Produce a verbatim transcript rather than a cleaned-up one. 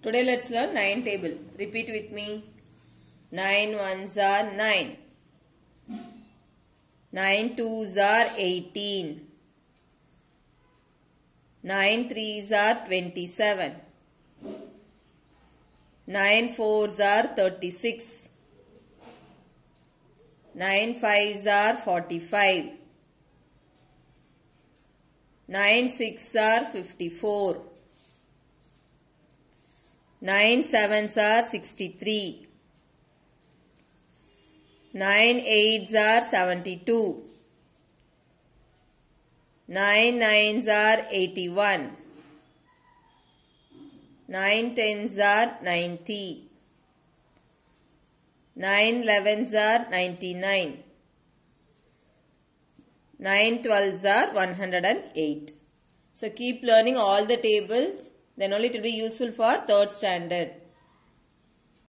Today let's learn nine table. Repeat with me. Nine ones are nine. Nine twos are eighteen. Nine threes are twenty-seven. Nine fours are thirty-six. Nine fives are forty-five. Nine six are fifty-four. Nine sevens are sixty-three. Nine eights are seventy-two. Nine nines are eighty-one. Nine tens are ninety. Nine elevens are ninety-nine. Nine twelves are one hundred eight. So keep learning all the tables. Then only it will be useful for third standard.